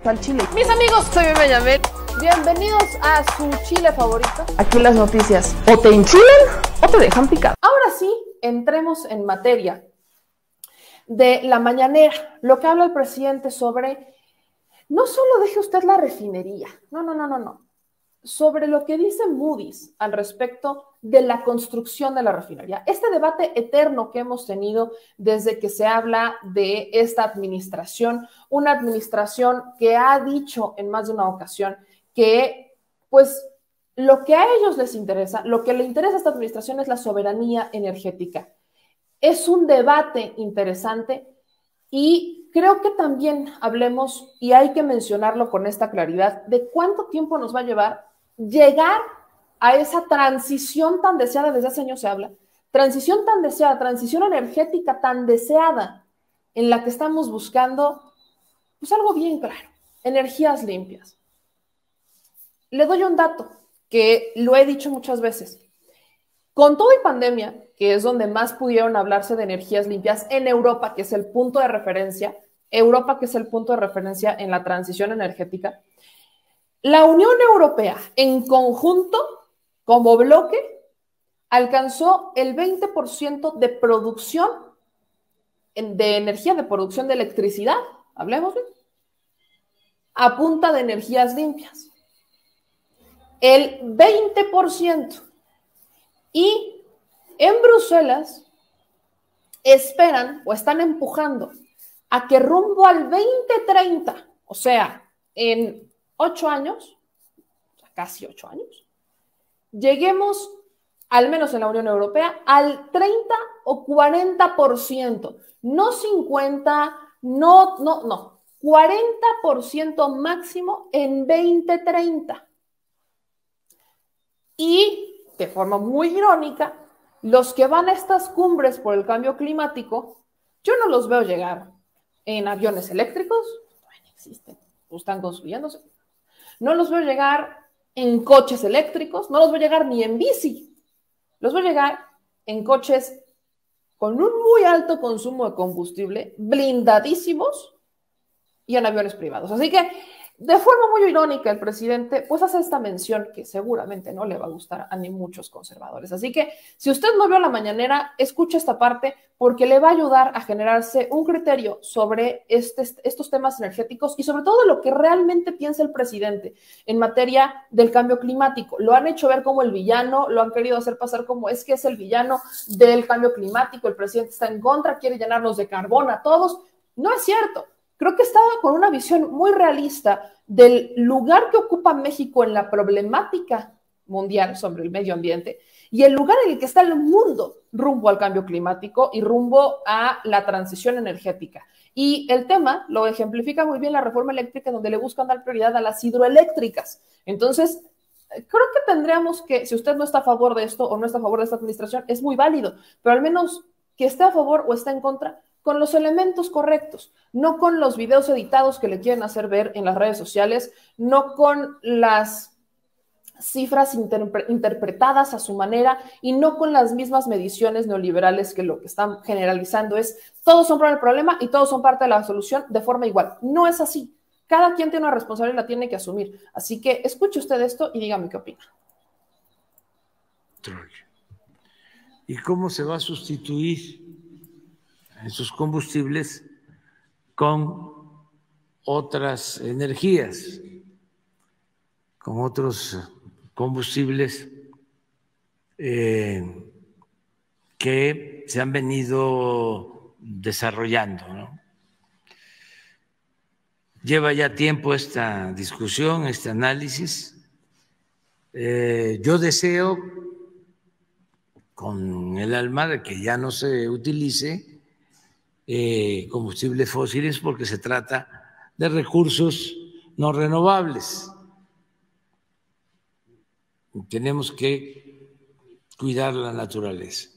gusta el chile. Mis amigos, soy Benjamín. Bienvenidos a su chile favorito. Aquí las noticias o te enchilan o te dejan picado. Ahora sí, entremos en materia de la mañanera. Lo que habla el presidente sobre, no solo deje usted la refinería, no. Sobre lo que dice Moody's al respecto de la construcción de la refinería. Este debate eterno que hemos tenido desde que se habla de esta administración, una administración que ha dicho en más de una ocasión que, pues, lo que a ellos les interesa, lo que le interesa a esta administración es la soberanía energética. Es un debate interesante y creo que también hablemos, y hay que mencionarlo con esta claridad, de cuánto tiempo nos va a llegar a esa transición tan deseada, desde hace años se habla, transición tan deseada, transición energética tan deseada, en la que estamos buscando, pues algo bien claro, energías limpias. Le doy un dato que lo he dicho muchas veces. Con todo y pandemia, que es donde más pudieron hablarse de energías limpias en Europa, que es el punto de referencia, Europa que es el punto de referencia en la transición energética, la Unión Europea en conjunto, como bloque, alcanzó el 20% de producción de energía, de producción de electricidad, hablemos bien, a punta de energías limpias. El 20%. Y en Bruselas esperan o están empujando a que rumbo al 2030, o sea, en 8 años, casi 8 años, lleguemos, al menos en la Unión Europea, al 30 o 40%, no 50, no, 40% máximo en 2030. Y, de forma muy irónica, los que van a estas cumbres por el cambio climático, yo no los veo llegar en aviones eléctricos, no existen, están construyéndose. No los veo llegar en coches eléctricos, no los veo llegar ni en bici. Los veo llegar en coches con un muy alto consumo de combustible, blindadísimos, y en aviones privados. Así que, de forma muy irónica, el presidente pues hace esta mención que seguramente no le va a gustar a ni muchos conservadores. Así que, si usted no vio la mañanera, escuche esta parte porque le va a ayudar a generarse un criterio sobre estos temas energéticos y sobre todo lo que realmente piensa el presidente en materia del cambio climático. Lo han hecho ver como el villano, lo han querido hacer pasar como es que es el villano del cambio climático, el presidente está en contra, quiere llenarnos de carbón a todos. No es cierto. Creo que estaba con una visión muy realista del lugar que ocupa México en la problemática mundial sobre el medio ambiente y el lugar en el que está el mundo rumbo al cambio climático y rumbo a la transición energética. Y el tema lo ejemplifica muy bien la reforma eléctrica, donde le buscan dar prioridad a las hidroeléctricas. Entonces, creo que tendríamos que, si usted no está a favor de esto o no está a favor de esta administración, es muy válido, pero al menos que esté a favor o esté en contra, con los elementos correctos, no con los videos editados que le quieren hacer ver en las redes sociales, no con las cifras interpretadas a su manera y no con las mismas mediciones neoliberales que lo que están generalizando es todos son parte del problema y todos son parte de la solución de forma igual. No es así. Cada quien tiene una responsabilidad y la tiene que asumir. Así que escuche usted esto y dígame qué opina. ¿Y cómo se va a sustituir esos combustibles con otras energías, con otros combustibles que se han venido desarrollando, ¿no? Lleva ya tiempo esta discusión, este análisis. Yo deseo con el alma de que ya no se utilice combustibles fósiles porque se trata de recursos no renovables. Tenemos que cuidar la naturaleza,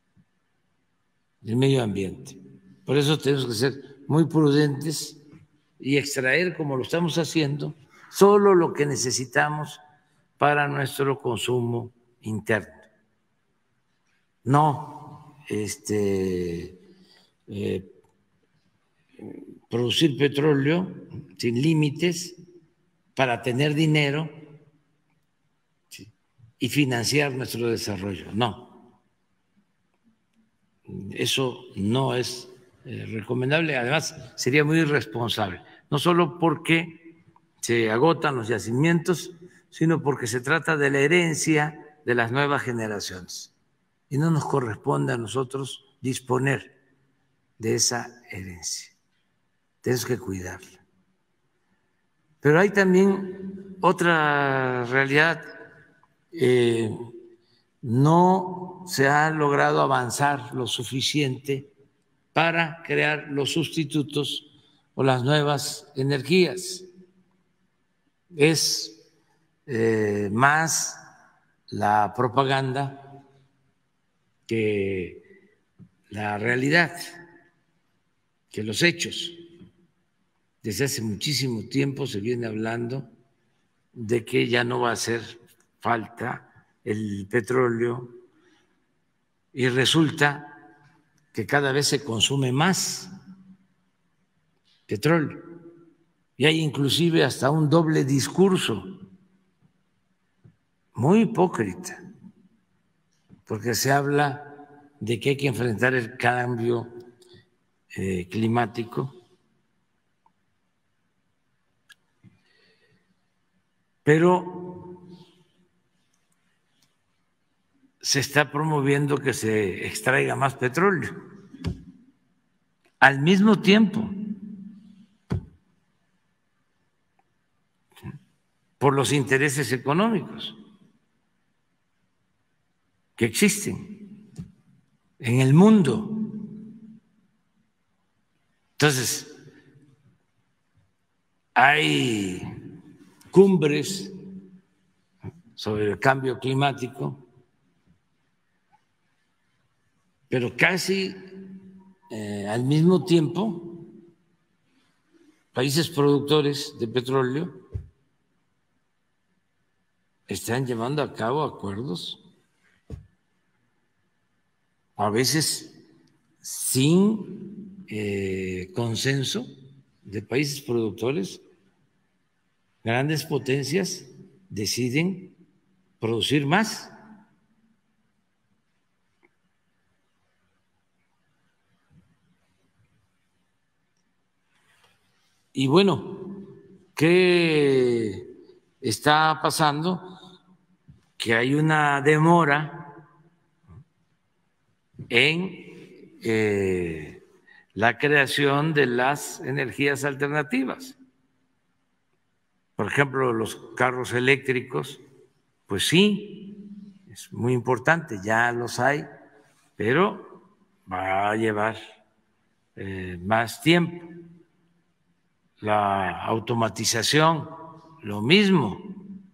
el medio ambiente. Por eso tenemos que ser muy prudentes y extraer, como lo estamos haciendo, solo lo que necesitamos para nuestro consumo interno. No producir petróleo sin límites para tener dinero y financiar nuestro desarrollo. No, eso no es recomendable. Además, sería muy irresponsable, no solo porque se agotan los yacimientos, sino porque se trata de la herencia de las nuevas generaciones y no nos corresponde a nosotros disponer de esa herencia. Tenemos que cuidarla. Pero hay también otra realidad. No se ha logrado avanzar lo suficiente para crear los sustitutos o las nuevas energías. Es más la propaganda que la realidad, que los hechos. Desde hace muchísimo tiempo se viene hablando de que ya no va a hacer falta el petróleo y resulta que cada vez se consume más petróleo y hay inclusive hasta un doble discurso muy hipócrita, porque se habla de que hay que enfrentar el cambio climático, pero se está promoviendo que se extraiga más petróleo al mismo tiempo por los intereses económicos que existen en el mundo. Entonces, hay cumbres sobre el cambio climático, pero casi al mismo tiempo, países productores de petróleo están llevando a cabo acuerdos, a veces sin consenso de países productores. Grandes potencias deciden producir más. Y bueno, ¿qué está pasando? Que hay una demora en la creación de las energías alternativas. Por ejemplo, los carros eléctricos, pues sí, es muy importante, ya los hay, pero va a llevar más tiempo. La automatización, lo mismo.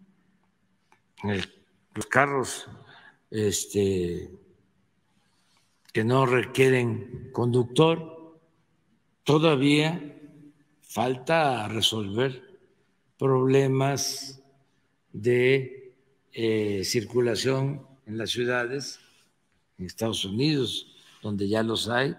Los carros que no requieren conductor, todavía falta resolver problemas de circulación en las ciudades, en Estados Unidos, donde ya los hay.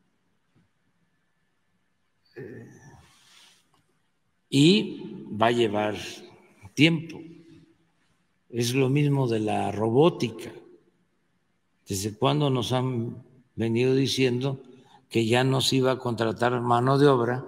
Y va a llevar tiempo. Es lo mismo de la robótica. ¿Desde cuándo nos han venido diciendo que ya no se iba a contratar mano de obra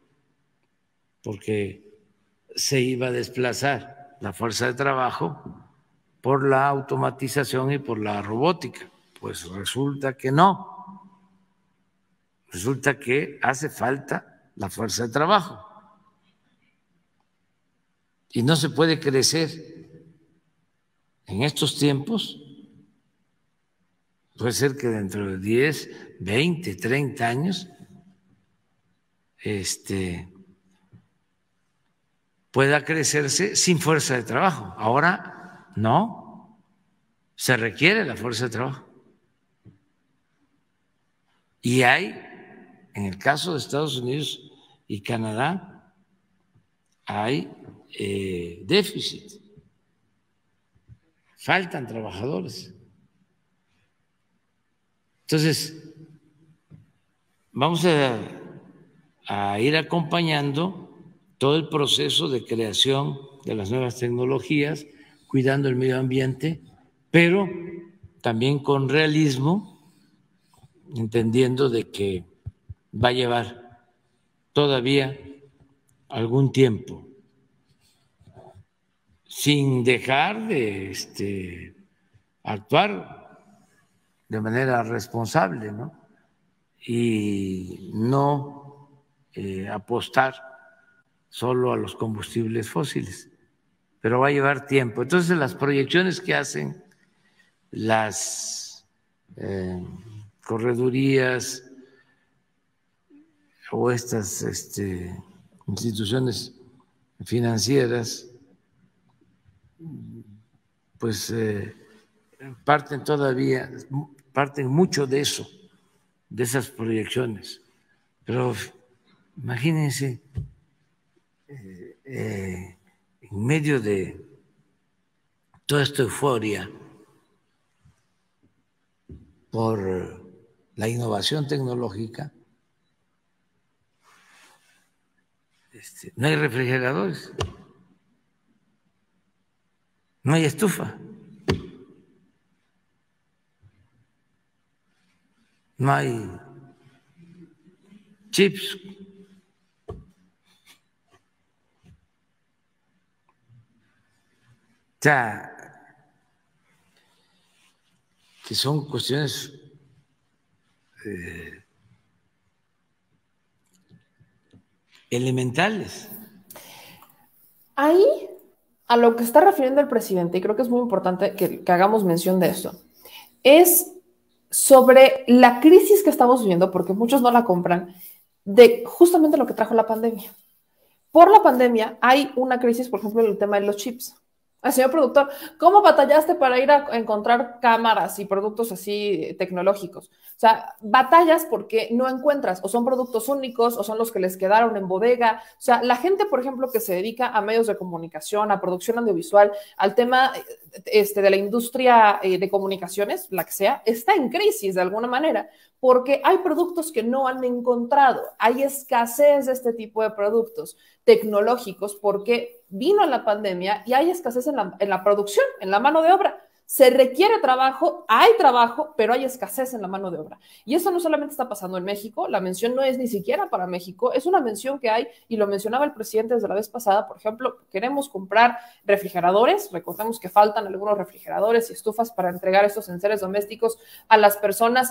porque se iba a desplazar la fuerza de trabajo por la automatización y por la robótica? Pues resulta que no. Resulta que hace falta la fuerza de trabajo. Y no se puede crecer en estos tiempos. Puede ser que dentro de 10, 20, 30 años pueda crecerse sin fuerza de trabajo. Ahora no, se requiere la fuerza de trabajo. Y hay, en el caso de Estados Unidos y Canadá, hay déficit, faltan trabajadores. Entonces, vamos a a ir acompañando todo el proceso de creación de las nuevas tecnologías, cuidando el medio ambiente, pero también con realismo, entendiendo de que va a llevar todavía algún tiempo, sin dejar de actuar de manera responsable, ¿no? Y no apostar solo a los combustibles fósiles, pero va a llevar tiempo. Entonces, las proyecciones que hacen las corredurías o estas instituciones financieras, pues parten mucho de eso, de esas proyecciones. Pero imagínense, en medio de toda esta euforia por la innovación tecnológica, no hay refrigeradores, no hay estufa, no hay chips. O sea, que son cuestiones elementales. Ahí, a lo que está refiriendo el presidente, y creo que es muy importante que hagamos mención de esto, es sobre la crisis que estamos viviendo, porque muchos no la compran, de justamente lo que trajo la pandemia. Por la pandemia hay una crisis, por ejemplo, en el tema de los chips. Señor productor, ¿cómo batallaste para ir a encontrar cámaras y productos así tecnológicos? O sea, batallas porque no encuentras, o son productos únicos, o son los que les quedaron en bodega. O sea, la gente, por ejemplo, que se dedica a medios de comunicación, a producción audiovisual, al tema de la industria de comunicaciones, la que sea, está en crisis de alguna manera, porque hay productos que no han encontrado, hay escasez de este tipo de productos tecnológicos porque vino la pandemia y hay escasez en la producción, en la mano de obra. Se requiere trabajo, hay trabajo, pero hay escasez en la mano de obra. Y eso no solamente está pasando en México, la mención no es ni siquiera para México, es una mención que hay, y lo mencionaba el presidente desde la vez pasada, por ejemplo, queremos comprar refrigeradores, recordemos que faltan algunos refrigeradores y estufas para entregar estos enseres domésticos a las personas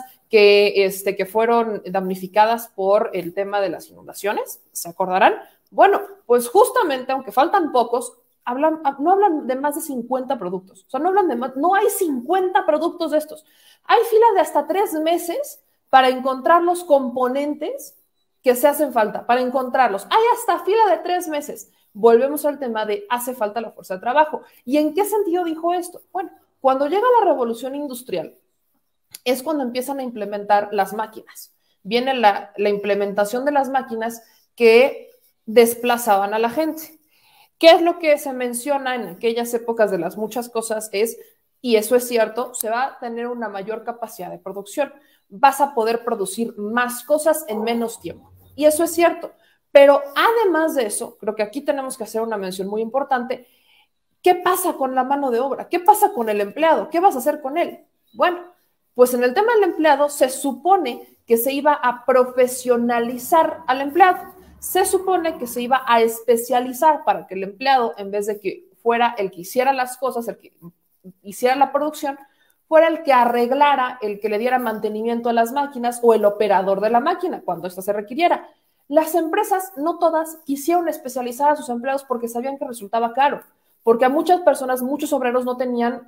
que fueron damnificadas por el tema de las inundaciones, ¿se acordarán? Bueno, pues justamente, aunque faltan pocos, no hablan de más de 50 productos. O sea, no hablan de más, no hay 50 productos de estos. Hay fila de hasta 3 meses para encontrar los componentes que se hacen falta, para encontrarlos. Hay hasta fila de 3 meses. Volvemos al tema de hace falta la fuerza de trabajo. ¿Y en qué sentido dijo esto? Bueno, cuando llega la revolución industrial, es cuando empiezan a implementar las máquinas. Viene la implementación de las máquinas que desplazaban a la gente. ¿Qué es lo que se menciona en aquellas épocas de las muchas cosas? Y eso es cierto, se va a tener una mayor capacidad de producción. Vas a poder producir más cosas en menos tiempo. Y eso es cierto. Pero además de eso, creo que aquí tenemos que hacer una mención muy importante. ¿Qué pasa con la mano de obra? ¿Qué pasa con el empleado? ¿Qué vas a hacer con él? Bueno, pues en el tema del empleado se supone que se iba a profesionalizar al empleado. Se supone que se iba a especializar para que el empleado, en vez de que fuera el que hiciera las cosas, el que hiciera la producción, fuera el que arreglara, el que le diera mantenimiento a las máquinas o el operador de la máquina cuando ésta se requiriera. Las empresas, no todas, quisieron especializar a sus empleados porque sabían que resultaba caro, porque a muchas personas, muchos obreros no tenían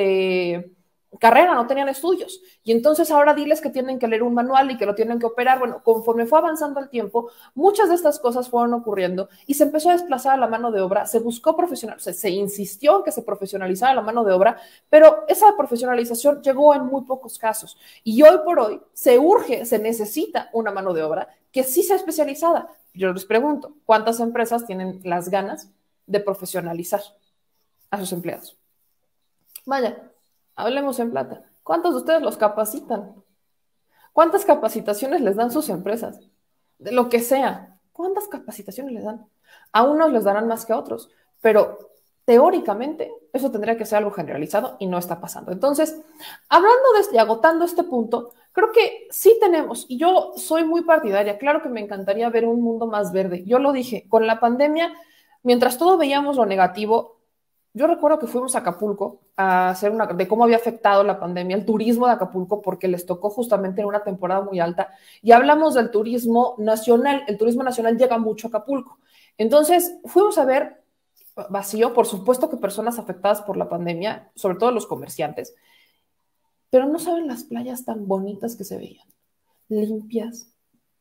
carrera, no tenían estudios. Y entonces ahora diles que tienen que leer un manual y que lo tienen que operar. Bueno, conforme fue avanzando el tiempo, muchas de estas cosas fueron ocurriendo y se empezó a desplazar a la mano de obra, se buscó profesionalizar, se insistió en que se profesionalizara la mano de obra, pero esa profesionalización llegó en muy pocos casos. Y hoy por hoy se urge, se necesita una mano de obra que sí sea especializada. Yo les pregunto, ¿cuántas empresas tienen las ganas de profesionalizar a sus empleados? Vaya, hablemos en plata. ¿Cuántos de ustedes los capacitan? ¿Cuántas capacitaciones les dan sus empresas? de lo que sea. ¿Cuántas capacitaciones les dan? A unos les darán más que a otros, pero teóricamente eso tendría que ser algo generalizado y no está pasando. Entonces, hablando de y agotando este punto, creo que sí tenemos, y yo soy muy partidaria, claro que me encantaría ver un mundo más verde. Yo lo dije, con la pandemia, mientras todos veíamos lo negativo, yo recuerdo que fuimos a Acapulco a hacer de cómo había afectado la pandemia el turismo de Acapulco, porque les tocó justamente en una temporada muy alta, y hablamos del turismo nacional. El turismo nacional llega mucho a Acapulco. Entonces, fuimos a ver vacío, por supuesto que personas afectadas por la pandemia, sobre todo los comerciantes, pero no saben las playas tan bonitas que se veían, limpias,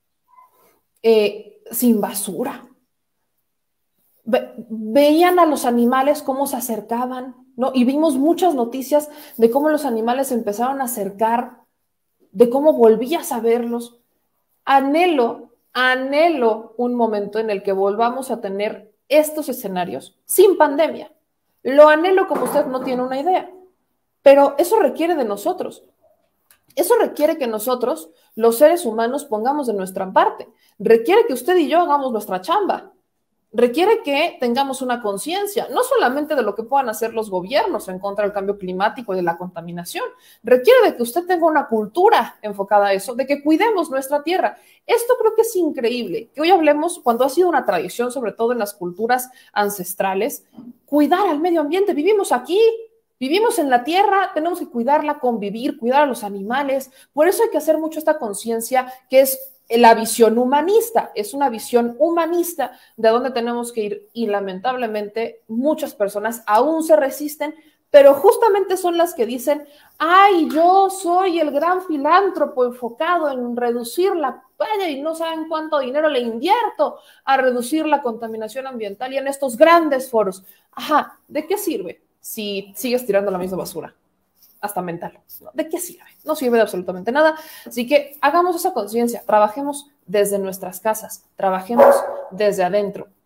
sin basura. Veían a los animales cómo se acercaban, ¿no? Y vimos muchas noticias de cómo los animales se empezaron a acercar, de cómo volvías a verlos. Anhelo un momento en el que volvamos a tener estos escenarios sin pandemia. Lo anhelo como usted no tiene una idea, pero eso requiere de nosotros. Eso requiere que nosotros, los seres humanos, pongamos de nuestra parte. Requiere que usted y yo hagamos nuestra chamba. Requiere que tengamos una conciencia, no solamente de lo que puedan hacer los gobiernos en contra del cambio climático y de la contaminación. Requiere de que usted tenga una cultura enfocada a eso, de que cuidemos nuestra tierra. Esto creo que es increíble, que hoy hablemos, cuando ha sido una tradición, sobre todo en las culturas ancestrales, cuidar al medio ambiente. Vivimos aquí, vivimos en la tierra, tenemos que cuidarla, convivir, cuidar a los animales. Por eso hay que hacer mucho esta conciencia que es la visión humanista, es una visión humanista de dónde tenemos que ir, y lamentablemente muchas personas aún se resisten, pero justamente son las que dicen, ay, yo soy el gran filántropo enfocado en reducir la playa y no saben cuánto dinero le invierto a reducir la contaminación ambiental y en estos grandes foros. Ajá, ¿de qué sirve si sigues tirando la misma basura? Hasta mental. ¿De qué sirve? No sirve de absolutamente nada. Así que hagamos esa conciencia, trabajemos desde nuestras casas, trabajemos desde adentro.